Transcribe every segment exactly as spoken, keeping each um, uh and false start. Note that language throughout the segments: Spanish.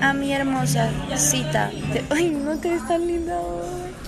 A mi hermosa cita. De... Ay, no te ves tan linda hoy.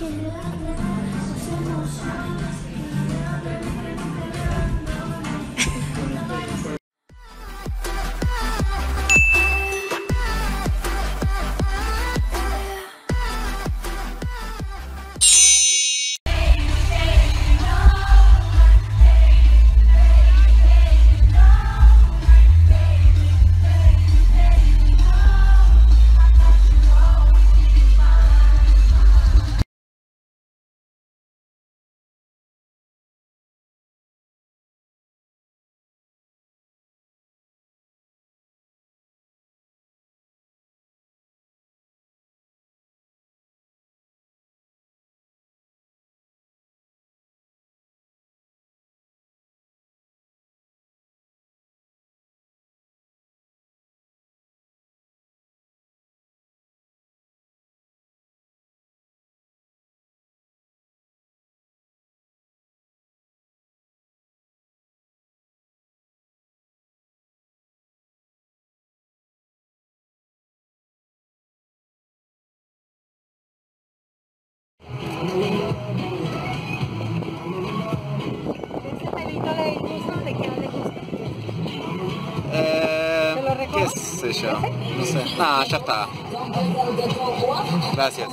¿Ese pelito le gusta? ¿De qué no le gusta? Eh, ¿Te lo recojo? ¿Qué sé yo? No sé. Nada, ya está. Gracias.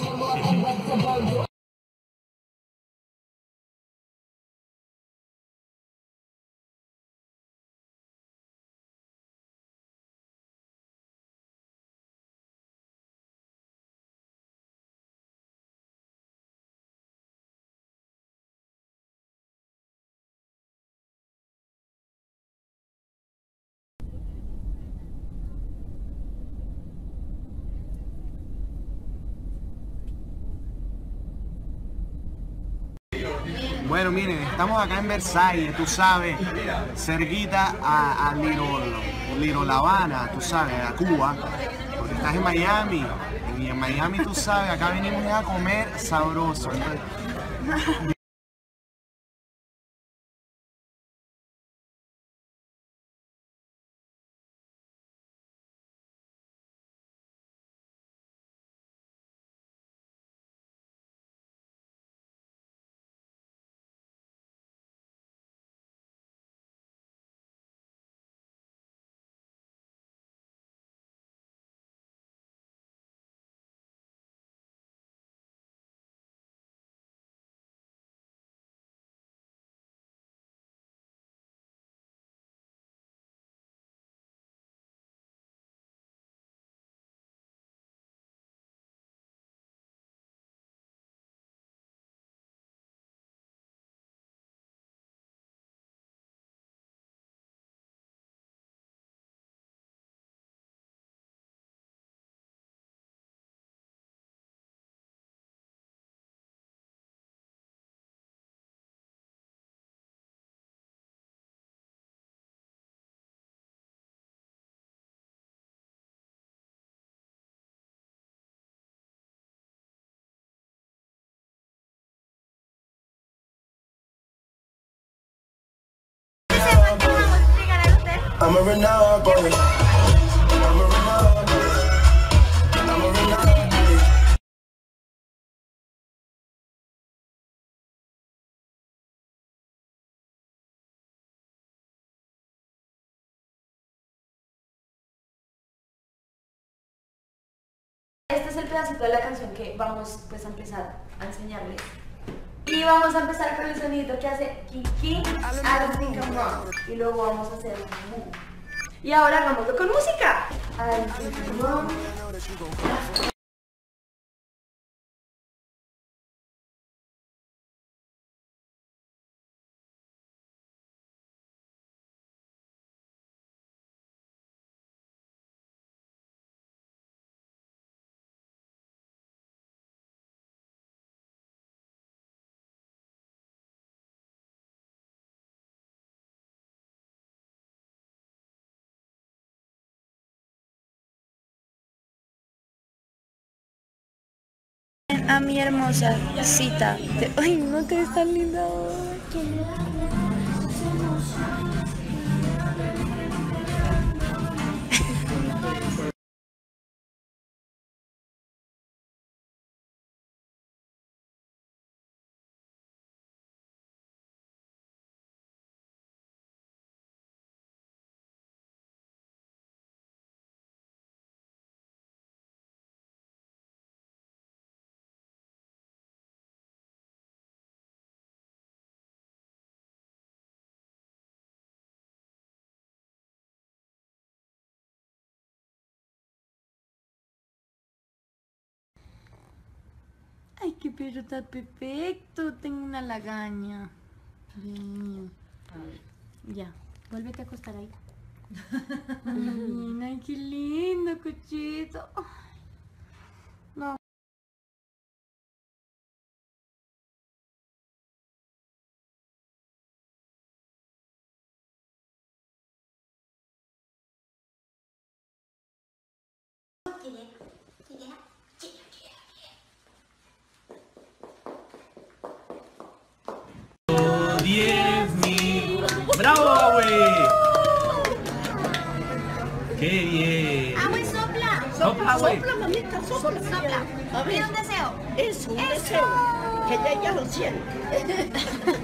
Bueno, miren, estamos acá en Versalles, tú sabes, cerquita a, a Little, Little La Habana, tú sabes, a Cuba, porque estás en Miami, y en Miami, tú sabes, acá venimos a comer sabroso. I'm a Renard boy. I'm a Renard boy. I'm a Renard boy. Este es el pedacito de la canción que vamos pues a empezar a enseñarles. Y vamos a empezar con el sonido que hace Kiki, I don't think I'm wrong. Y luego vamos a hacer mu. Y ahora hagámoslo con música. I don't think I'm wrong. A mi hermosa cita. De... Ay, no te ves tan linda hoy. Ay, qué perro está perfecto. Tengo una lagaña. Dios mío. Ya, vuélvete a acostar ahí. Ay, ay, qué lindo, cochito. No. diez mil. ¡Bravo, güey! ¡Qué bien! ¡Ah, güey, sopla! ¡Sopla, güey! Sopla, mamita, sopla. ¡Sopla! A Pide ver, un deseo. es un deseo. Que ella ya lo siente.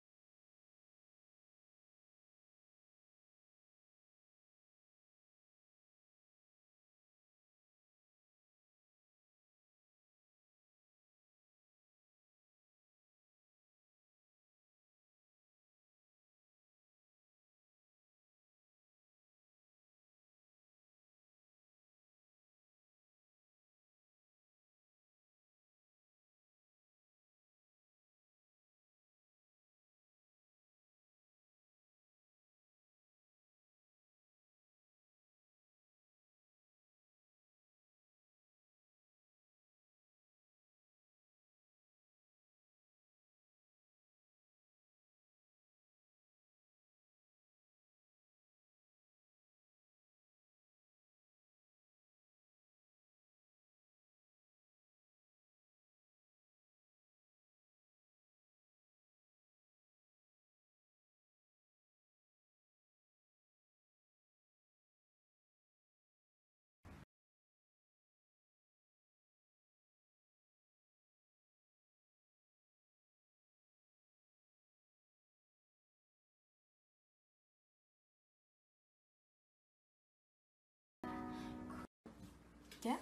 ¿Ya?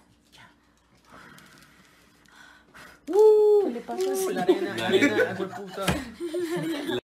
Uh, ¿Qué le pasa? La arena, la arena, hijo de puta.